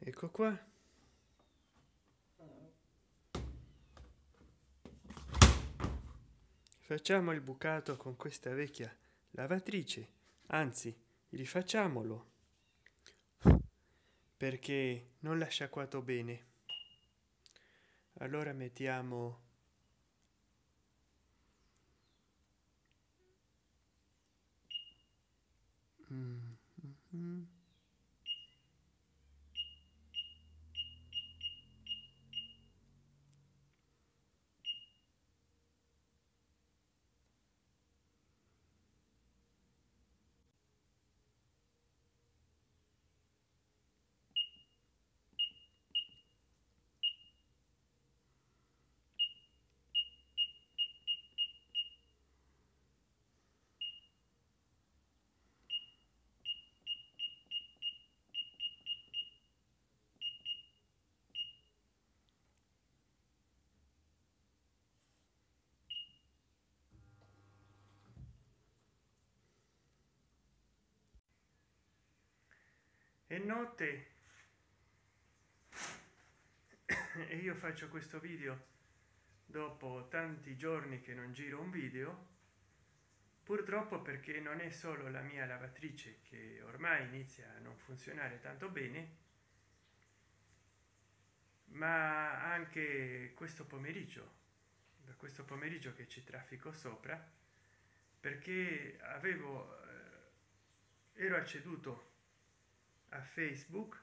Ecco qua. Facciamo il bucato con questa vecchia lavatrice, anzi rifacciamolo perché non l'ha sciacquato bene. Allora mettiamo è notte e io faccio questo video dopo tanti giorni che non giro un video, purtroppo, perché non è solo la mia lavatrice che ormai inizia a non funzionare tanto bene, ma anche questo pomeriggio, da questo pomeriggio che ci traffico sopra, perché ero acceduto a Facebook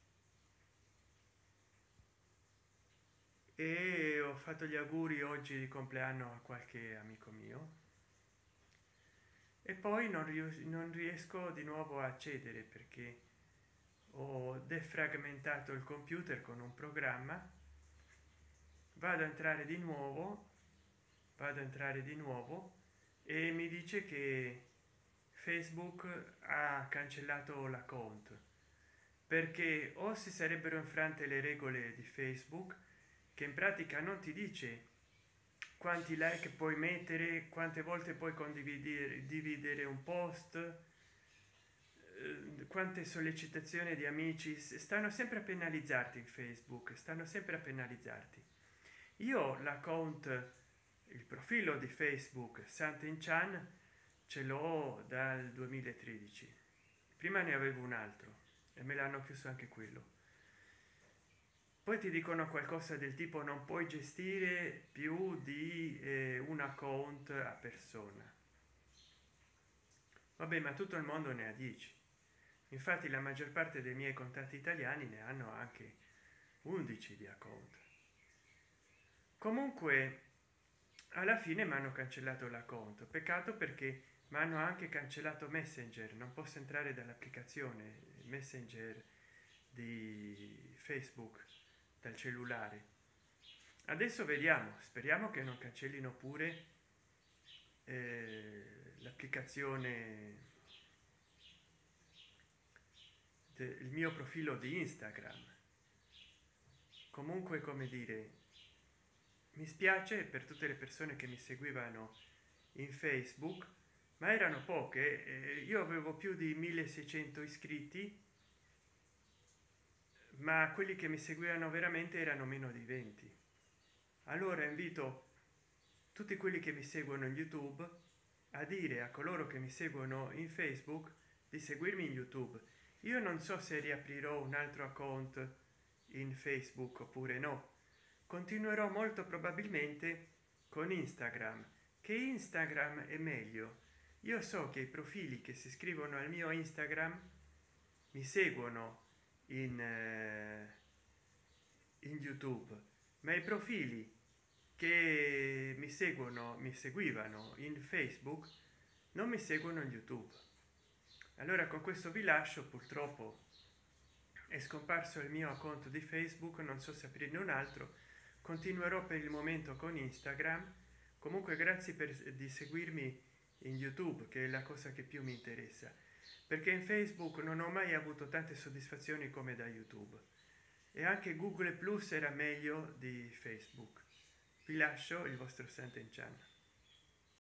e ho fatto gli auguri oggi di compleanno a qualche amico mio e poi non riesco di nuovo a accedere perché ho defragmentato il computer con un programma. Vado a entrare di nuovo, e mi dice che Facebook ha cancellato l'account, perché o si sarebbero infrante le regole di Facebook, che in pratica non ti dice quanti like puoi mettere, quante volte puoi dividere un post, quante sollecitazioni di amici. Stanno sempre a penalizzarti in Facebook, stanno sempre a penalizzarti. Io l'account, il profilo di Facebook Santen Chan ce l'ho dal 2013, prima ne avevo un altro e me l'hanno chiuso anche quello. Poi ti dicono qualcosa del tipo non puoi gestire più di un account a persona. Vabbè, ma tutto il mondo ne ha 10. Infatti la maggior parte dei miei contatti italiani ne hanno anche 11 di account. Comunque alla fine mi hanno cancellato l'account. Peccato, perché mi hanno anche cancellato Messenger. Non posso entrare dall'applicazione Messenger di Facebook dal cellulare. Adesso vediamo, speriamo che non cancellino pure l'applicazione del mio profilo di Instagram. Comunque, come dire, mi spiace per tutte le persone che mi seguivano in Facebook, ma erano poche. Io avevo più di 1600 iscritti, ma quelli che mi seguivano veramente erano meno di 20. Allora invito tutti quelli che mi seguono in YouTube a dire a coloro che mi seguono in Facebook di seguirmi in YouTube. Io non so se riaprirò un altro account in Facebook oppure no. Continuerò molto probabilmente con Instagram, che Instagram è meglio. Io so che i profili che si iscrivono al mio Instagram mi seguono in YouTube, ma i profili che mi seguivano in Facebook non mi seguono in YouTube. Allora con questo vi lascio. Purtroppo è scomparso il mio account di Facebook, non so se aprirne un altro. Continuerò per il momento con Instagram. Comunque grazie di seguirmi in YouTube, che è la cosa che più mi interessa, perché in Facebook non ho mai avuto tante soddisfazioni come da YouTube, e anche Google Plus era meglio di Facebook. Vi lascio il vostro Santen Chan.